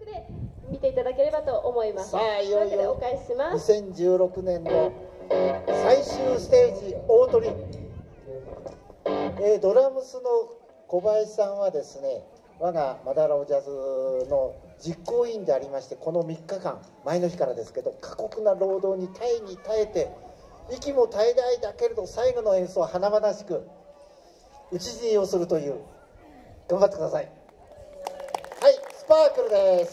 で見ていただければと思います。 さあいよいよお返しします。 2016年の最終ステージ大トリ、ドラムスの小林さんはですね、我がマダラオジャズの実行委員でありまして、この3日間前の日からですけど過酷な労働に耐えて息も絶えないだけれど最後の演奏は華々しく打ち死にをするという、頑張ってください。はい、スパークルです。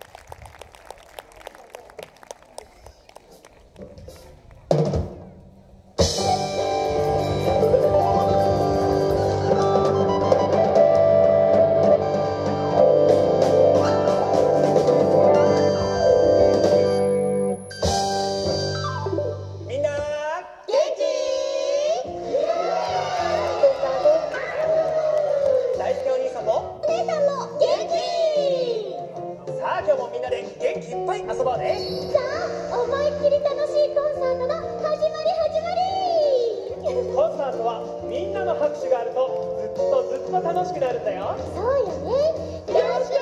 今日もみんなで元気いっぱい遊ぼうね。 さあ、思いっきり楽しいコンサートの始まり。 コンサートはみんなの拍手があるとずっと楽しくなるんだよ。 そうよね。よろしくね。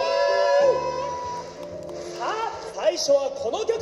さあ最初はこの曲。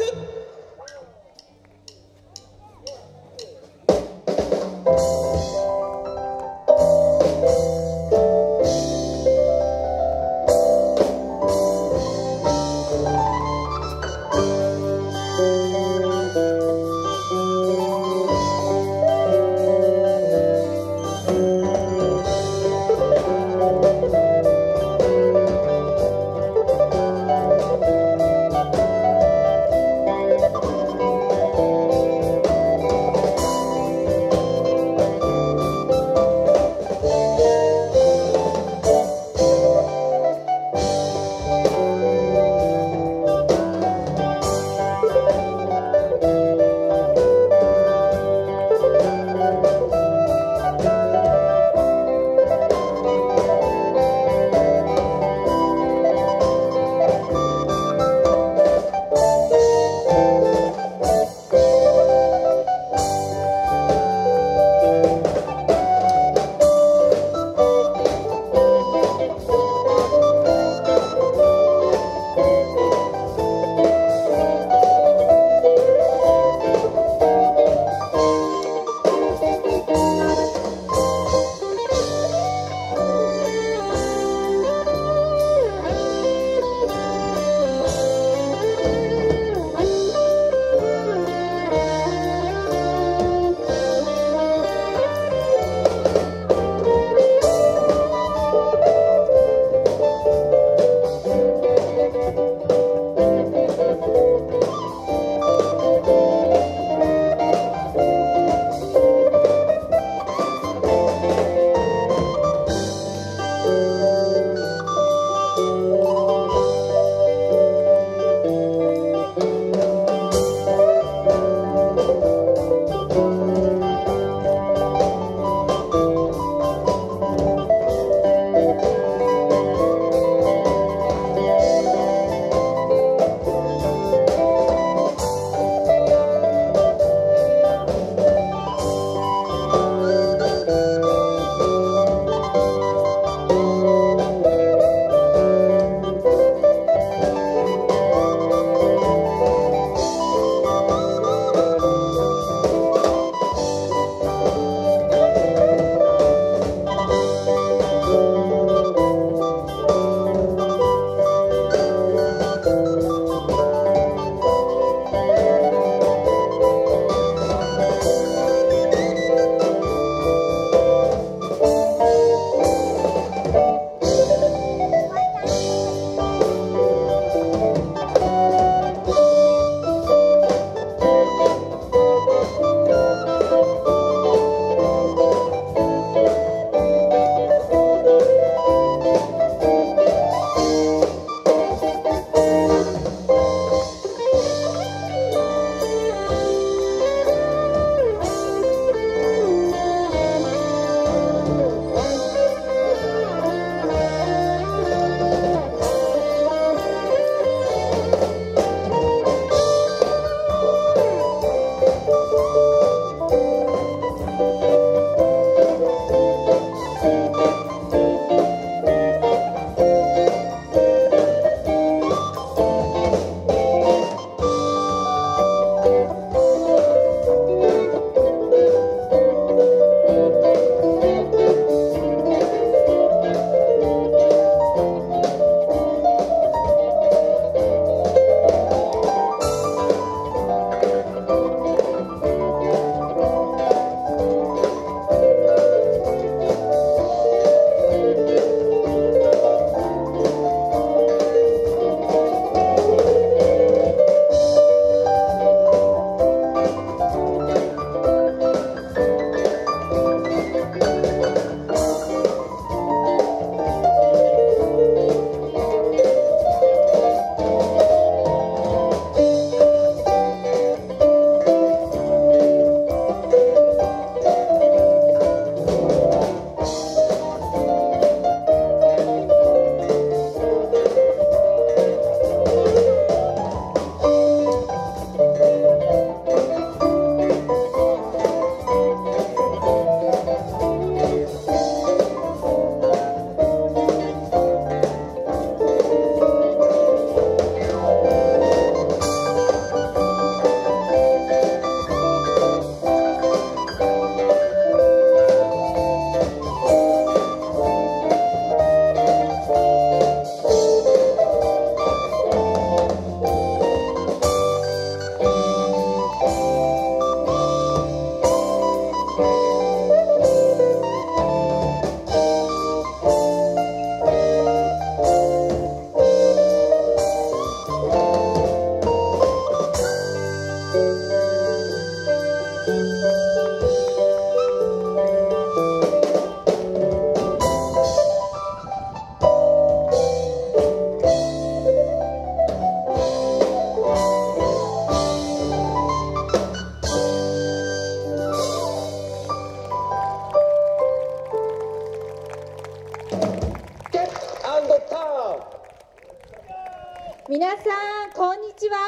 皆さんこんにちは。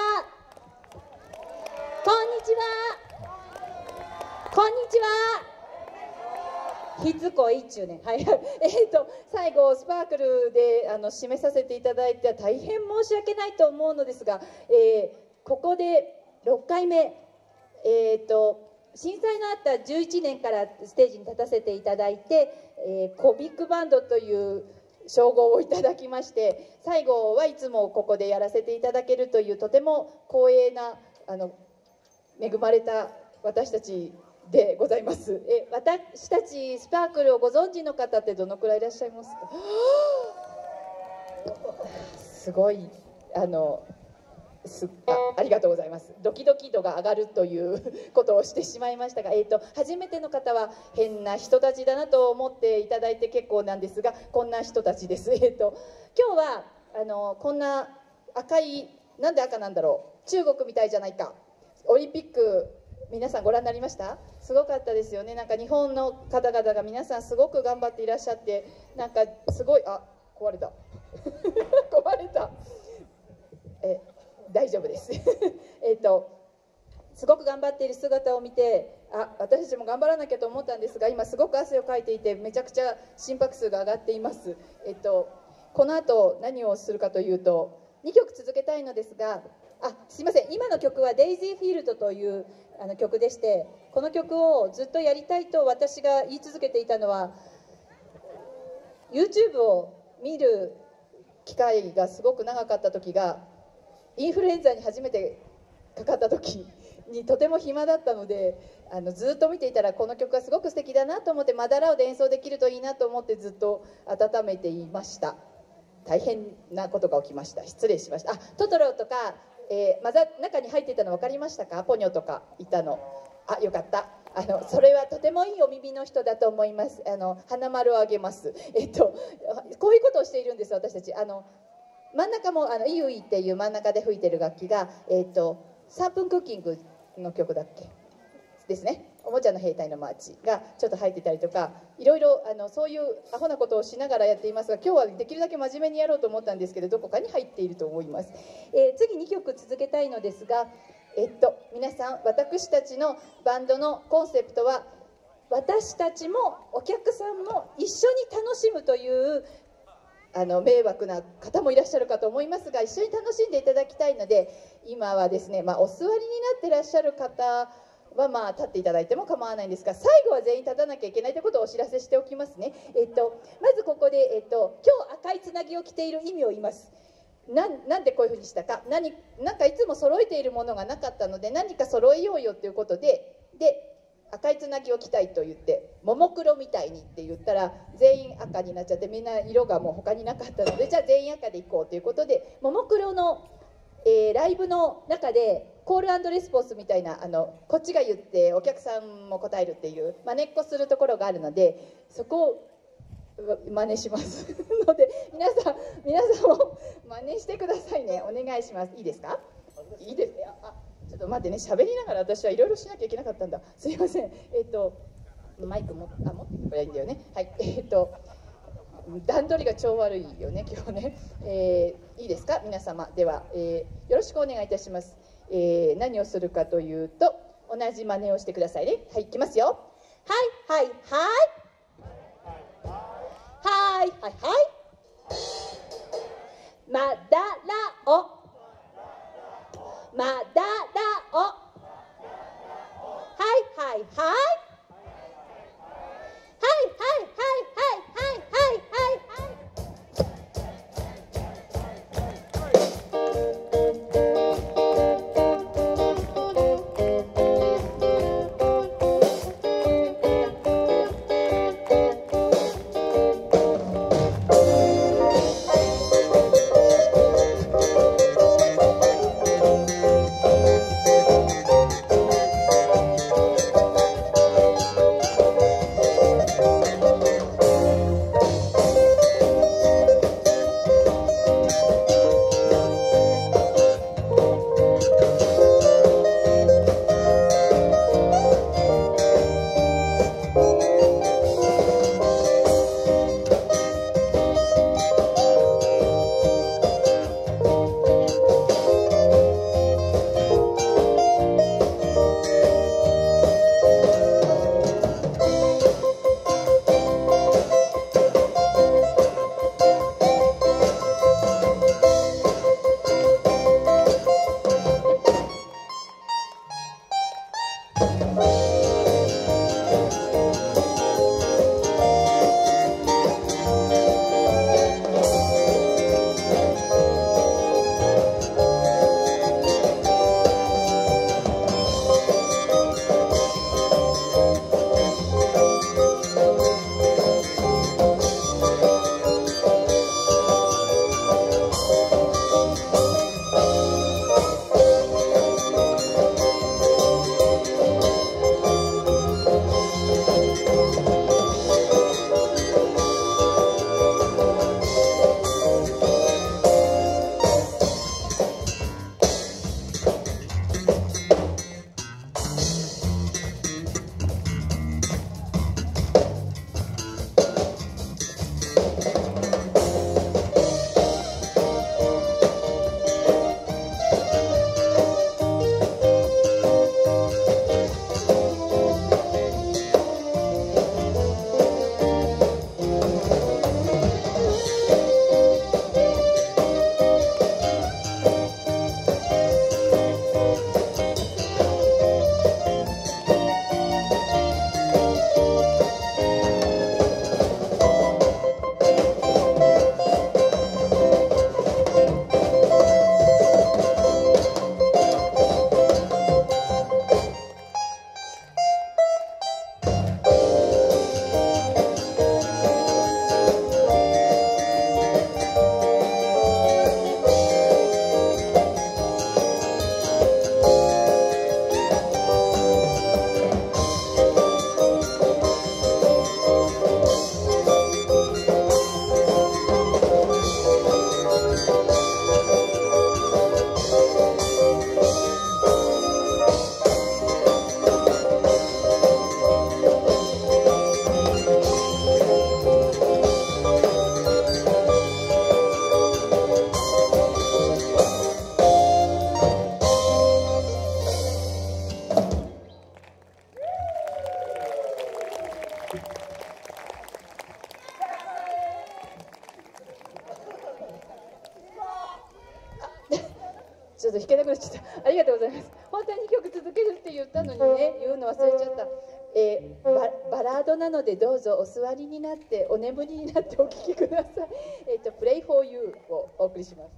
こんにちは。こんにちは。ひつこいっちゅうね。はい。最後スパークルで締めさせていただいて大変申し訳ないと思うのですが、ここで6回目、震災のあった11年からステージに立たせていただいて、コビックバンドという称号をいただきまして、最後はいつもここでやらせていただけるというとても光栄な恵まれた私たちでございます。私たちスパークルをご存知の方ってどのくらいいらっしゃいますか？すごいありがとうございます。ドキドキ度が上がるということをしてしまいましたが、初めての方は変な人たちだなと思っていただいて結構なんですが、こんな人たちです。今日はこんな赤い、なんで赤なんだろう、中国みたいじゃないか。オリンピック皆さんご覧になりました？すごかったですよね。なんか日本の方々が皆さんすごく頑張っていらっしゃって、なんかすごい、壊れた壊れた。大丈夫ですすごく頑張っている姿を見て、私たちも頑張らなきゃと思ったんですが、今すごく汗をかいていてめちゃくちゃ心拍数が上がっています。この後何をするかというと、2曲続けたいのですが、すいません、今の曲はデイジーフィールドという曲でして、この曲をずっとやりたいと私が言い続けていたのは、 YouTube を見る機会がすごく長かった時が、インフルエンザに初めてかかった時にとても暇だったので、ずっと見ていたらこの曲がすごく素敵だなと思って、マダラオで演奏できるといいなと思ってずっと温めていました。大変なことが起きました。失礼しました。トトロとか、中に入っていたの分かりましたか？ポニョとかいたの。よかった。それはとてもいいお耳の人だと思います。花丸をあげます。こういうことをしているんです、私たち。真ん中もイウイっていう真ん中で吹いてる楽器が、3分クッキングの曲だっけですね。おもちゃの兵隊のマーチがちょっと入ってたりとか、いろいろそういうアホなことをしながらやっていますが、今日はできるだけ真面目にやろうと思ったんですけど、どこかに入っていると思います。次2曲続けたいのですが、皆さん、私たちのバンドのコンセプトは、私たちもお客さんも一緒に楽しむという迷惑な方もいらっしゃるかと思いますが、一緒に楽しんでいただきたいので、今はですね、お座りになっていらっしゃる方は立っていただいても構わないんですが、最後は全員立たなきゃいけないということをお知らせしておきますね。まずここで、今日赤いつなぎを着ている意味を言います。なんでこういうふうにしたか、なんかいつも揃えているものがなかったので、何か揃えようよということで赤いつなぎを着たいと言って、ももクロみたいにって言ったら全員赤になっちゃって、みんな色がもう他になかったので、じゃあ全員赤でいこうということで、ももクロの、ライブの中でコール&レスポンスみたいな、こっちが言ってお客さんも答えるっていう真似っこするところがあるので、そこを真似しますので、皆さんも真似してくださいね。お願いします。いいですか？いいですね。ちょっと待ってね、喋りながら私はいろいろしなきゃいけなかったんだ。すいません。マイク持ってくればいいんだよね。はい。段取りが超悪いよね、今日ね。いいですか、皆様。では、よろしくお願いいたします。何をするかというと、同じ真似をしてくださいね。はい、いきますよ。はいはいはい。はいはいはい。まだらお。まだらお。はいはいはい。はいはいはいはいはいはいはい。 ちょっと弾けなくなっちゃった。ありがとうございます。本当に2曲続けるって言ったのにね、言うの忘れちゃった。バラードなのでどうぞお座りになってお眠りになってお聴きください。Play for You をお送りします。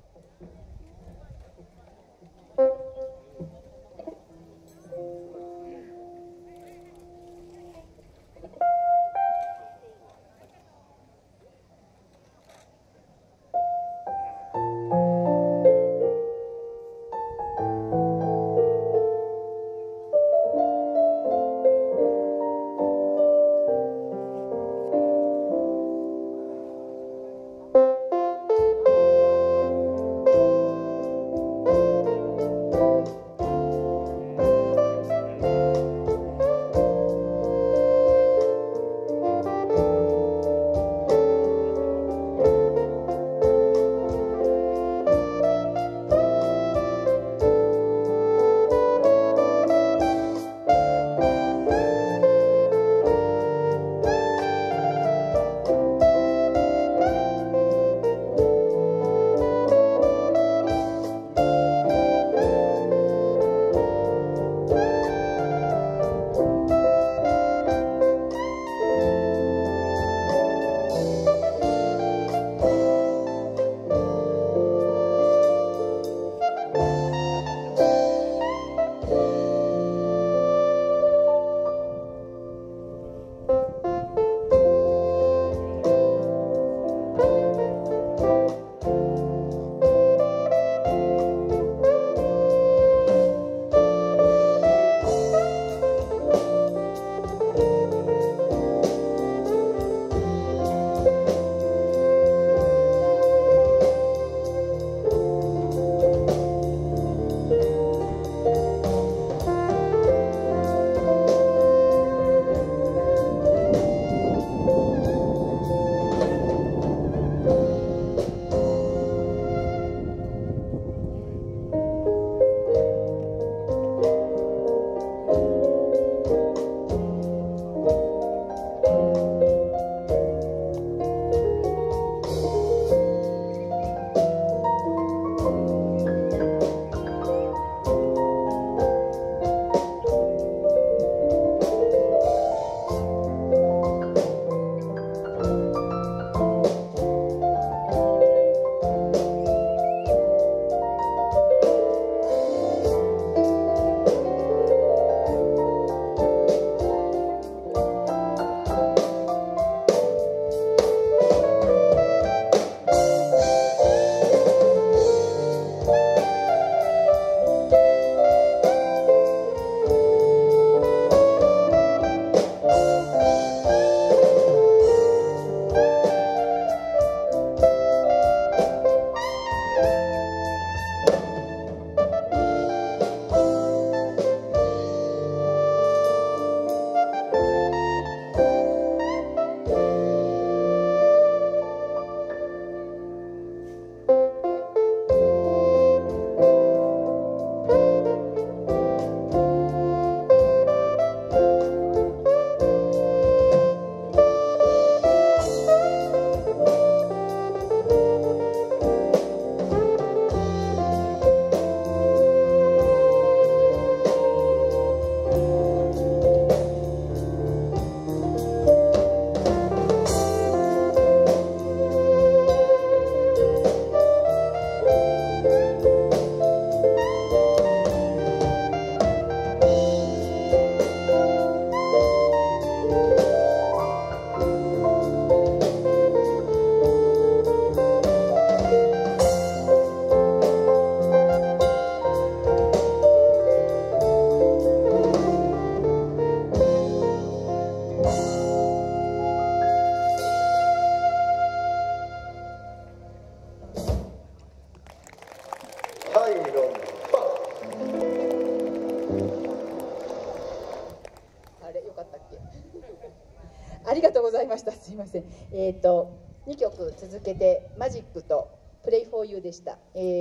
ありがとうございました。すいません。2曲続けてマジックとプレイフォーユーでした。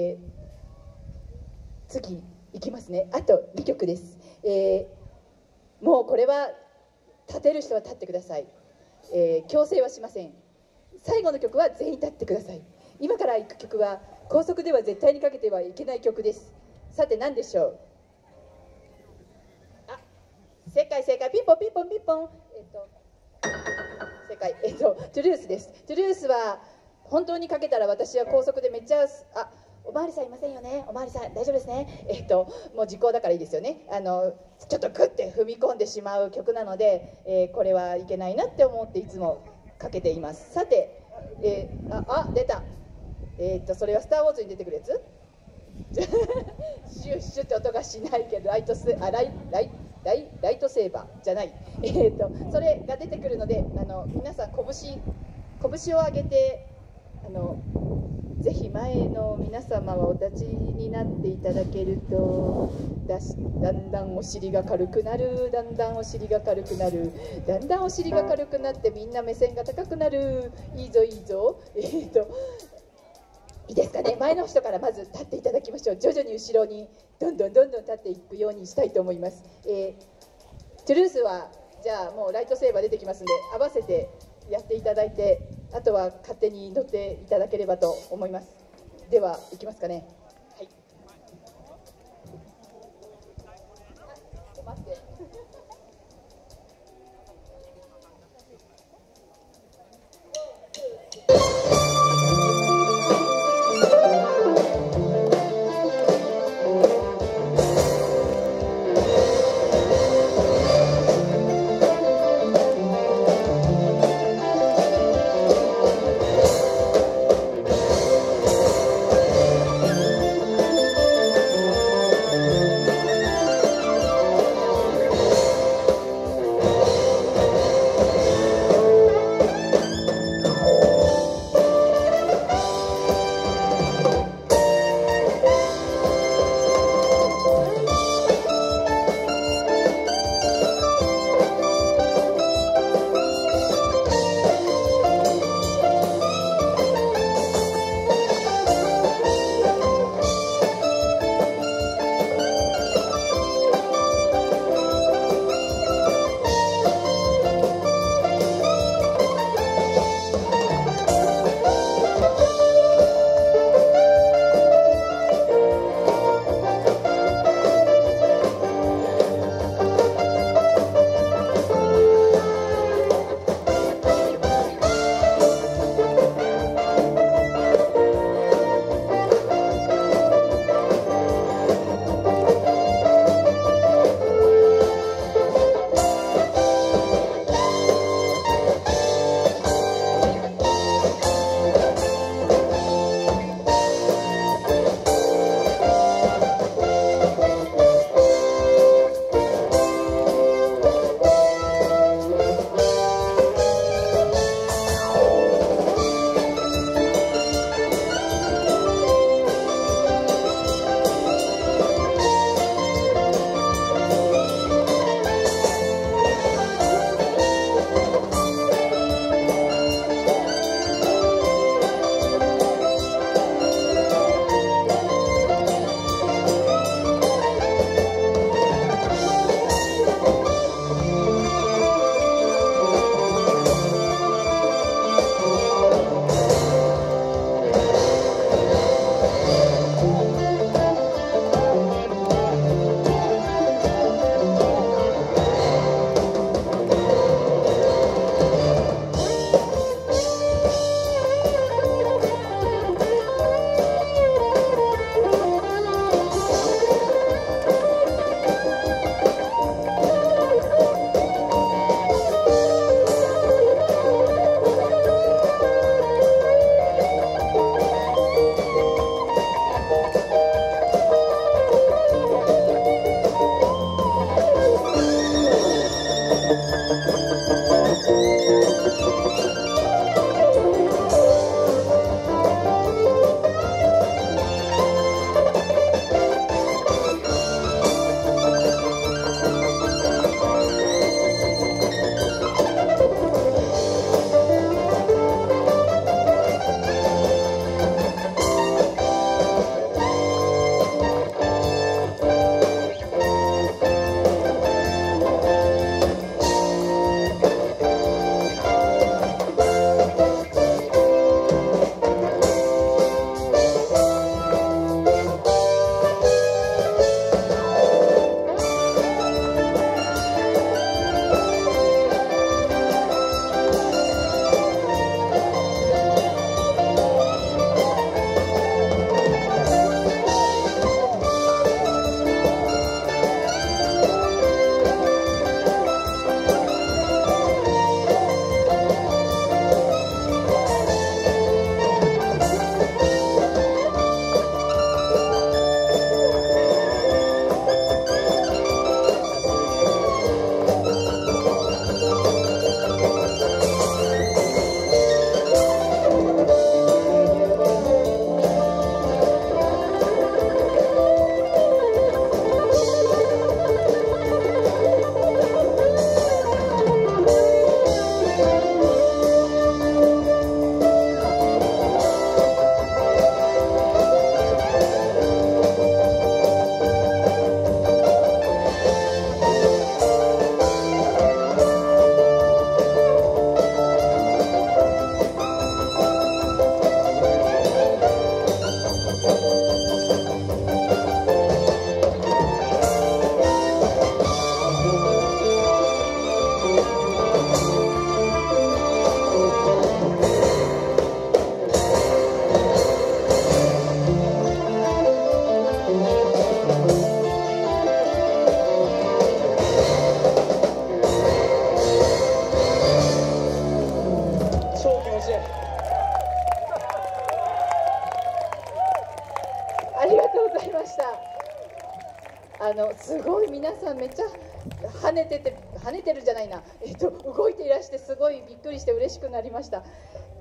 次いきますね。あと2曲です。もうこれは立てる人は立ってください。強制はしません。最後の曲は全員立ってください。今から行く曲は高速では絶対にかけてはいけない曲です。 さて何でしょう。あ、正解正解、ピンポンピンポンピンポン。正解、トゥルースです。トゥルースは本当にかけたら私は高速でめっちゃ、あ、おまわりさんいませんよね。おまわりさん大丈夫ですね。もう時効だからいいですよね。ちょっとグッて踏み込んでしまう曲なので、これはいけないなって思っていつもかけています。さて、出た。それはスター・ウォーズに出てくるやつ？シュッシュって音がしないけどライトセーバーじゃない。それが出てくるので、皆さん拳を上げて、ぜひ前の皆様はお立ちになっていただけると、だんだんお尻が軽くなる、だんだんお尻が軽くなる、だんだんお尻が軽くなって、みんな目線が高くなる。いいぞいいぞ。いいですかね。前の人からまず立っていただきましょう。徐々に後ろにどんどん立っていくようにしたいと思います。トゥルースはじゃあもうライトセーバー出てきますんで、合わせてやっていただいて、あとは勝手に乗っていただければと思います。では行きますかね。はい。待って。 「 すごい皆さんめっちゃ跳ねてるじゃないな、動いていらしてすごいびっくりして嬉しくなりました。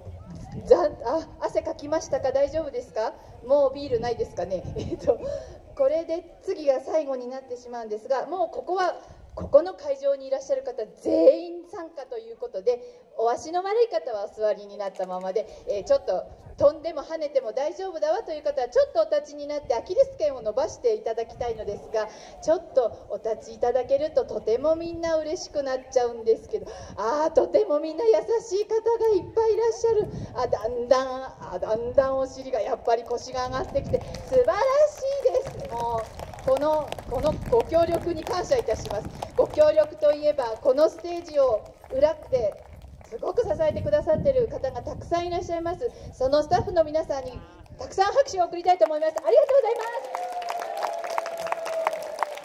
汗かきましたか？大丈夫ですか？もうビールないですかね。これで次が最後になってしまうんですが、もうここの会場にいらっしゃる方全員参加ということで、お足の悪い方はお座りになったままで、ちょっと飛んでも跳ねても大丈夫だわという方はちょっとお立ちになってアキレス腱を伸ばしていただきたいのですが、ちょっとお立ちいただけるととてもみんな嬉しくなっちゃうんですけど、とてもみんな優しい方がいっぱいいらっしゃる。だんだんお尻がやっぱり腰が上がってきて素晴らしいです。もうこのご協力に感謝いたします。ご協力といえばこのステージを裏ですごく支えてくださっている方がたくさんいらっしゃいます。そのスタッフの皆さんにたくさん拍手を送りたいと思います。ありがとうございます。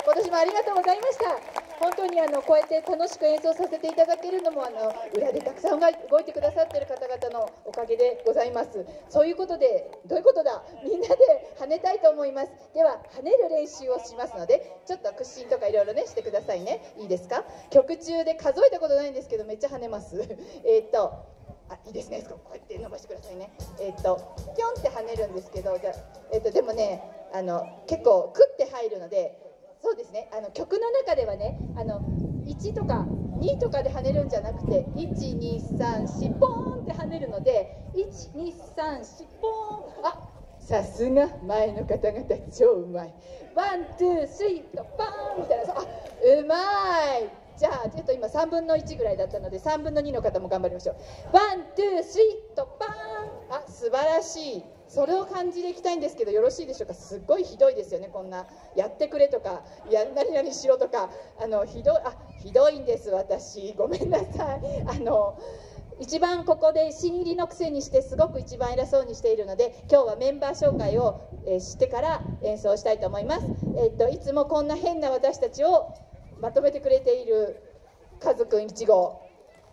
今年もありがとうございました。本当にこうやって楽しく演奏させていただけるのも裏でたくさん動いてくださっている方々のおかげでございます。そういうことで、どういうことだ、みんなで跳ねたいと思います。では跳ねる練習をしますので、ちょっと屈伸とかいろいろねしてくださいね。いいですか？曲中で数えたことないんですけどめっちゃ跳ねます。いいですね。こうやって伸ばしてくださいね。ピョンって跳ねるんですけど、でもね結構クッて入るので。そうですね、曲の中ではね1とか2とかで跳ねるんじゃなくて1234ポーンって跳ねるので1234ポーン。さすが前の方々超うまい。ワンツースリーとパーンみたいな。うまい。じゃあちょっと今3分の1ぐらいだったので3分の2の方も頑張りましょう。ワンツースリーとパーン。素晴らしい。それを感じでいきたいんですけどよろしいでしょうか。すっごいひどいですよね。こんなやってくれとか何々しろとかひどいんです。私ごめんなさい。一番ここで新入りのくせにしてすごく一番偉そうにしているので、今日はメンバー紹介をしてから演奏したいと思います。いつもこんな変な私たちをまとめてくれているカズくん1号、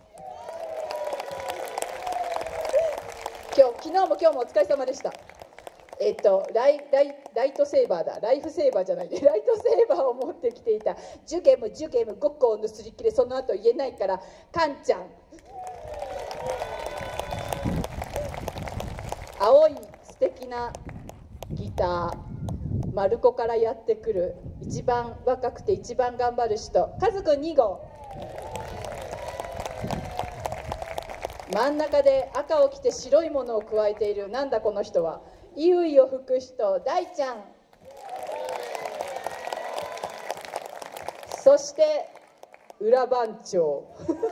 昨日も今日もお疲れ様でした。ライトセーバーだ。ライフセーバーじゃないね。ライトセーバーを持ってきていた。ジュゲム5個をぬすりきれ、その後言えないからカンちゃん。青い素敵なギター、マルコからやってくる一番若くて一番頑張る人、カズくん2号。真ん中で赤を着て白いものを加えている、なんだこの人は。衣類を拭く人、大ちゃん。そして裏番長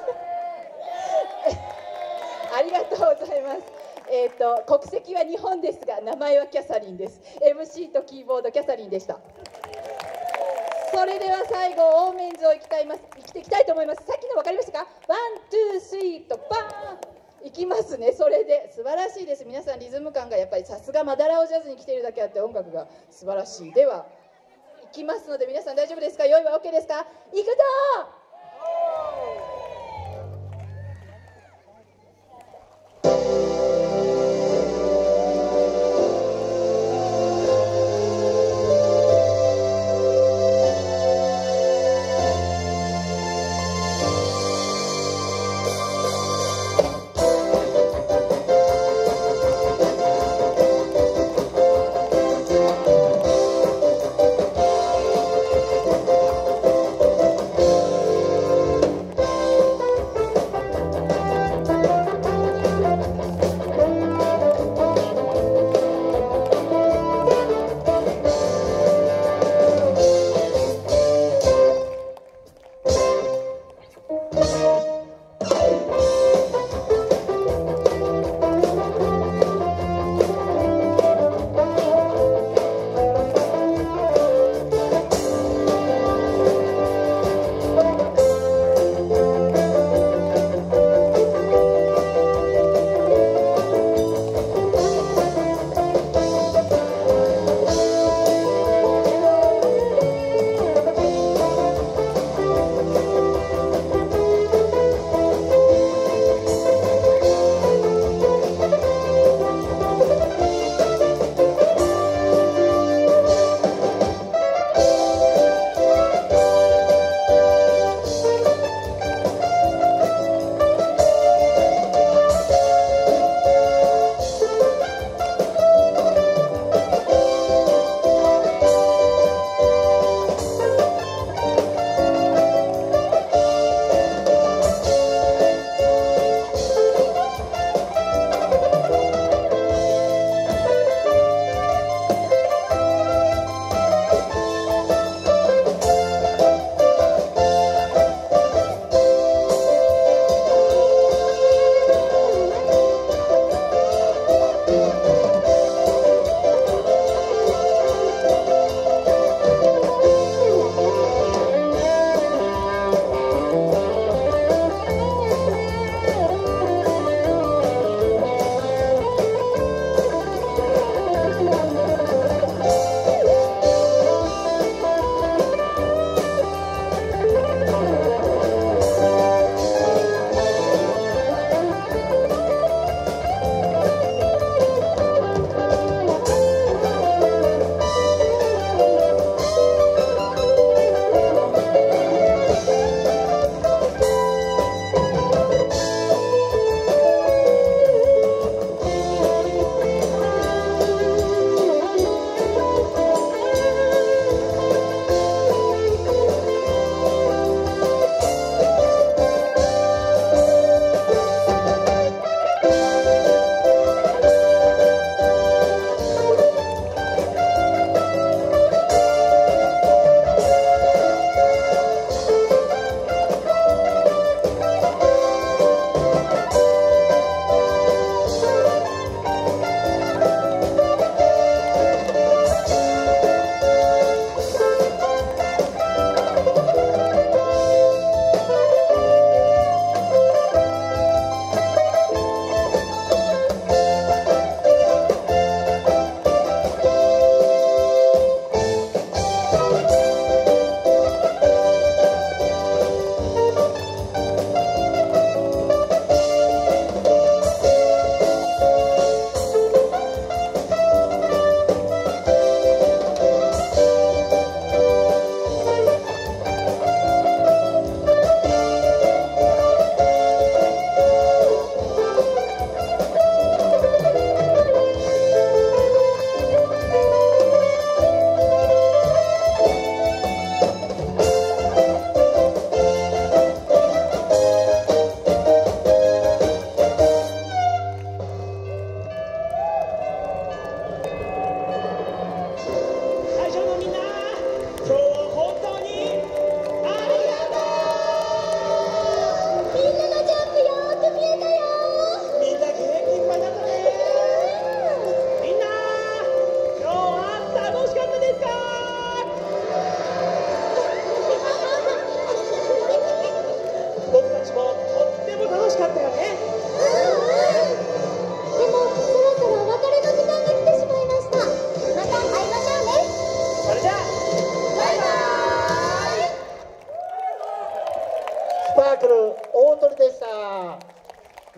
ありがとうございます。国籍は日本ですが名前はキャサリンです。 MC とキーボードキャサリンでした。それでは最後オーメンズをいきたいと思います。さっきの分かりましたか？ワン、ツー、スリーとバーンいきますね。それで素晴らしいです。皆さんリズム感がやっぱりさすがマダラオジャズに来ているだけあって音楽が素晴らしい。ではいきますので皆さん大丈夫ですか？用意は OK ですか？いくぞー。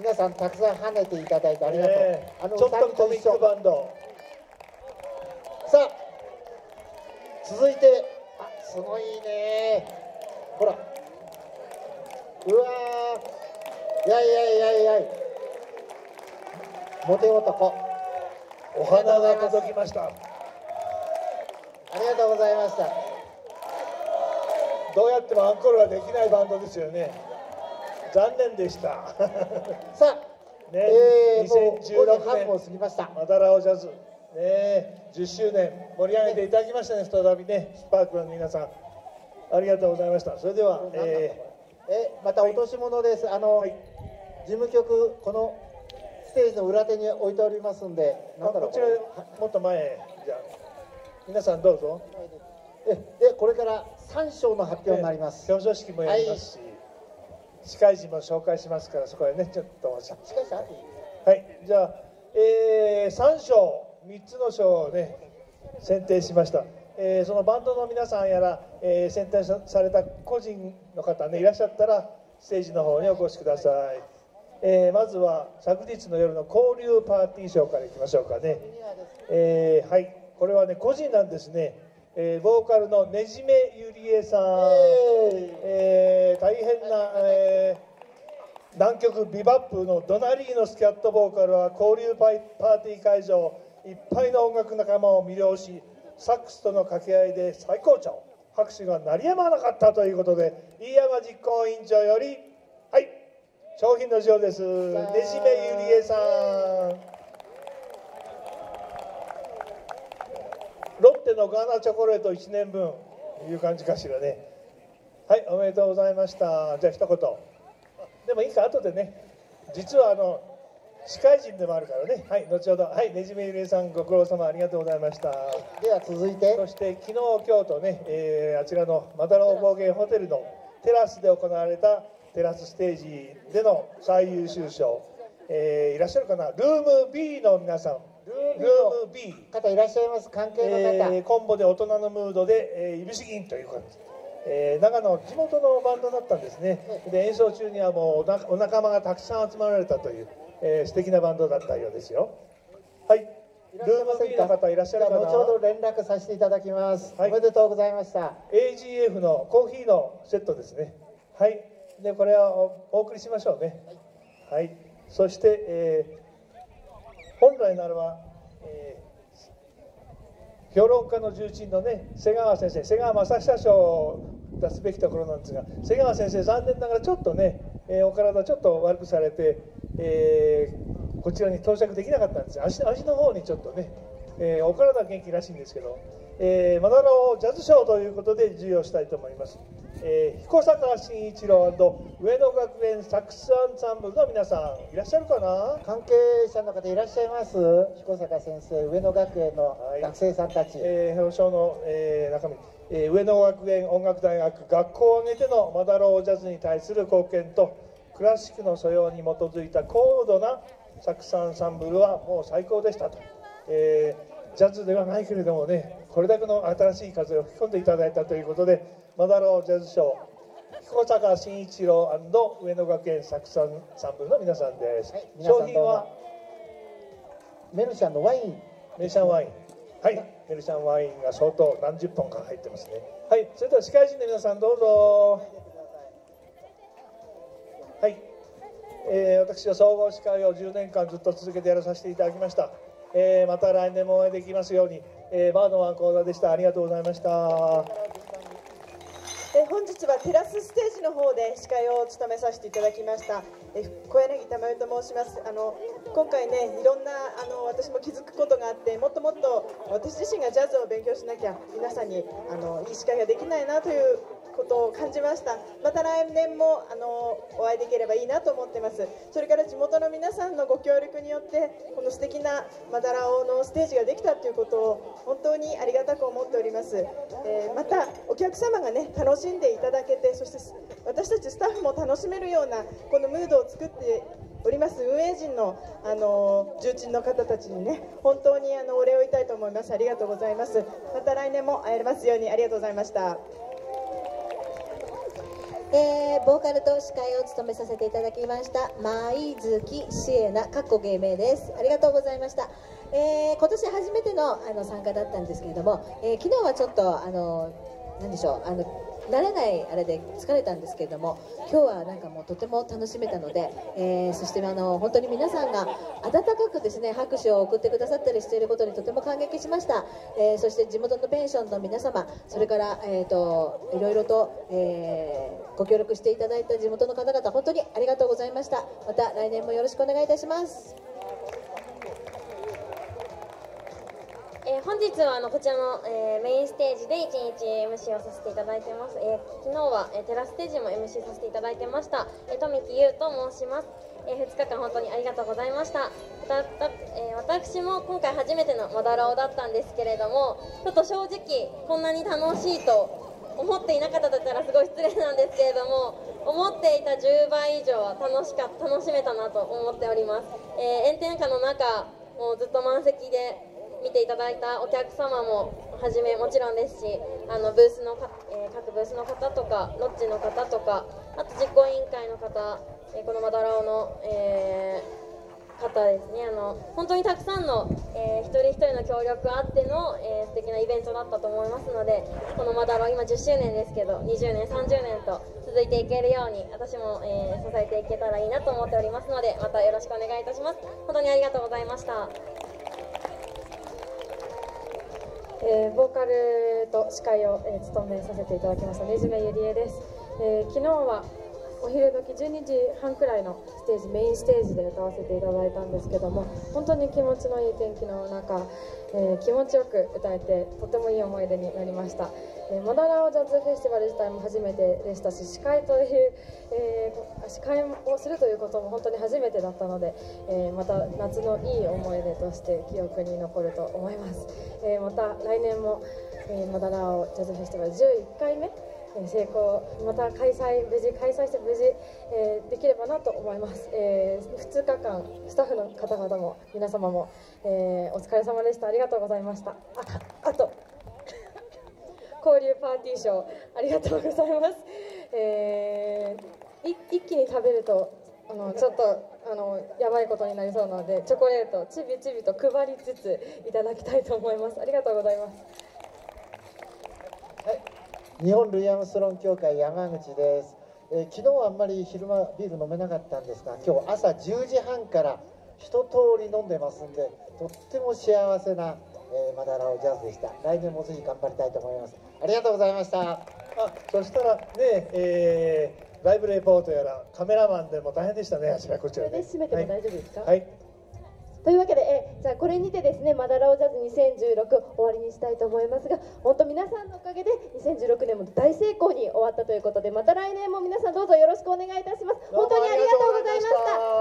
皆さんたくさん跳ねていただいてありがとう。 ちょっとコミックバンド。 さあ続いて、すごいね、ほら、うわー、やいモテ男、 お花が届きました。 ありがとうございました。 どうやってもアンコールはできないバンドですよね。残念でした。 さあ、 ね、 もう 2016 半も年過ぎました。 マダラオジャズ、ね、10周年盛り上げていただきましたね。再びね、スパークルの皆さんありがとうございました。それでは、 また落とし物です。 はい、 事務局このステージの裏手に置いておりますんで、なんだろう、 こちらもっと前へ、じゃあ皆さんどうぞ。 でこれから3賞の発表になります。 表彰式もやりますし、司会陣も紹介しますから、そこへね、ちょっとお待ち。はい、じゃあ、3賞、3つの賞をね、選定しました。そのバンドの皆さんやら、選定された個人の方ね、いらっしゃったら、ステージの方にお越しください。まずは、昨日の夜の交流パーティー賞からいきましょうかね。はい、これはね、個人なんですね。ボーカルのねじめゆりえさん、大変な、南極ビバップのドナリーのスキャットボーカルは交流パーティー会場いっぱいの音楽仲間を魅了し、サックスとの掛け合いで最高潮、拍手が鳴りやまなかったということで、飯山実行委員長より、はい、商品の賞です。ねじめゆりえさん、ロッテのガーナチョコレート1年分いう感じかしらね。はい、おめでとうございました。じゃあ一言でもいいか、後でね、実は司会陣でもあるからね。はい、後ほど。はい、ねじめゆりえさんご苦労様ありがとうございました。 では続いて、 そして昨日今日とね、あちらのマダロー高原ホテルのテラスで行われたテラスステージでの最優秀賞、いらっしゃるかな、ルーム B の皆さん、ルーム B 方いらっしゃいます、関係の方、 コンボで大人のムードで、いぶし銀という感じ、長野地元のバンドだったんですね。で演奏中にはもうお仲間がたくさん集まられたという、素敵なバンドだったようですよ。はい、ルーム B の方いらっしゃるかな。 後ほど連絡させていただきます、 はい、 おめでとうございました。 AGF のコーヒーのセットですね。はい、でこれはお送りしましょうね。はい、そして、本来ならば、評論家の重鎮のね、瀬川先生、瀬川正久賞を出すべきところなんですが、瀬川先生残念ながらちょっとね、お体ちょっと悪くされて、こちらに到着できなかったんです。足の方にちょっとね、お体は元気らしいんですけど、マダロージャズ賞ということで授与したいと思います。彦坂慎一郎&上野学園サックスアンサンブルの皆さんいらっしゃるかな。 関係者の方いらっしゃいます。彦坂先生、上野学園の学生さんたち、 表彰の、中身、上野学園音楽大学学校を挙げてのマダロージャズに対する貢献とクラシックの素養に基づいた高度なサックスアンサンブルはもう最高でしたと、ジャズではないけれどもね、これだけの新しい風を吹き込んでいただいたということで、マダロージャズ賞彦坂慎一郎&上野学園サックスアンサンブルの皆さんです。はい、商品はメルシャンのワイン、 メルシャンワイン、はい、メルシャンワインが相当何十本か入ってますね。はい、それでは司会陣の皆さんどうぞ。はい、私は総合司会を10年間ずっと続けてやらさせていただきました。また来年もお会いできますように、バードマン講座でした。ありがとうございました。 本日はテラスステージの方で司会を務めさせていただきました小柳珠代と申します。今回ね、いろんな私も気づくことがあって、もっともっと私自身がジャズを勉強しなきゃ皆さんにいい司会ができないなということを感じました。また来年もお会いできればいいなと思ってます。それから地元の皆さんのご協力によってこの素敵なマダラオのステージができたということを本当にありがたく思っております。またお客様がね楽しんでいただけて、そして私たちスタッフも楽しめるようなこのムードを作っております運営陣の重鎮の方たちにね、本当にお礼を言いたいと思います。ありがとうございます。また来年も会えますように。ありがとうございました。 ボーカルと司会を務めさせていただきました舞月シエナ芸名です。ありがとうございました。今年初めての参加だったんですけれども、昨日はちょっと何でしょう、慣れないあれで疲れたんですけれども、今日はなんかもうとても楽しめたので、そして本当に皆さんが温かくですね拍手を送ってくださったりしていることにとても感激しました。そして地元のペンションの皆様、それから、いろいろと、ご協力していただいた地元の方々、本当にありがとうございました。また来年もよろしくお願いいたします。 本日はこちらの、メインステージで1日 MC をさせていただいてます。昨日は、テラスステージも MC させていただいてました、富木優と申します。2日間本当にありがとうございました。私も今回初めてのマダラオだったんですけれども、ちょっと正直こんなに楽しいと思っていなかったと言ったらすごい失礼なんですけれども、思っていた10倍以上は楽しめたなと思っております。炎天下の中もうずっと満席で見ていただいたお客様もはじめもちろんですし、各ブースの方とかロッジの方とか、あと実行委員会の方、このマダラオの、方ですね。本当にたくさんの、一人一人の協力あっての、素敵なイベントだったと思いますので、このマダラオ今10周年ですけど、20年30年と続いていけるように私も、支えていけたらいいなと思っておりますので、またよろしくお願いいたします。本当にありがとうございました。 ボーカルと司会を、務めさせていただきましたねじめゆりえです。昨日はお昼時12時半くらいのステージ、メインステージで歌わせていただいたんですけども、本当に気持ちのいい天気の中、気持ちよく歌えてとてもいい思い出になりました。マダラオジャズフェスティバル自体も初めてでしたし、司会をするということも本当に初めてだったので、また夏のいい思い出として記憶に残ると思います。また来年も、マダラオジャズフェスティバル11回目成功、また無事開催して無事、できればなと思います。2日間スタッフの方々も皆様も、お疲れ様でした。ありがとうございました。あと交流パーティーショーありがとうございます。一気に食べるとちょっとやばいことになりそうなので、チョコレートちびちびと配りつついただきたいと思います。ありがとうございます。 はい、日本ルイ・アームストロング協会山口です。昨日はあんまり昼間ビール飲めなかったんですが、今日朝10時半から一通り飲んでますんで、とっても幸せな、マダラオジャズでした。来年もぜひ頑張りたいと思います。ありがとうございました。 そしたらね、ライブレポートやらカメラマンでも大変でしたね、あちらこちらね。 これで締めても大丈夫ですか？ はい、 というわけで、じゃあこれにてですね、マダラオジャズ2016終わりにしたいと思いますが、本当皆さんのおかげで2016年も大成功に終わったということで、また来年も皆さんどうぞよろしくお願いいたします。本当にありがとうございました。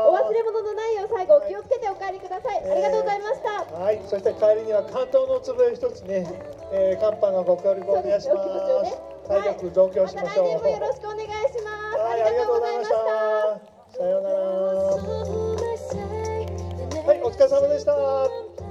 お忘れ物のないよう最後お気をつけてお帰りください。ありがとうございました。 はい、そして帰りには関東の粒一つね、乾パンのご協力をお願いします。体力増強しましょう。 また来年もよろしくお願いします。 はい、ありがとうございました。さようなら。はい、お疲れ様でした。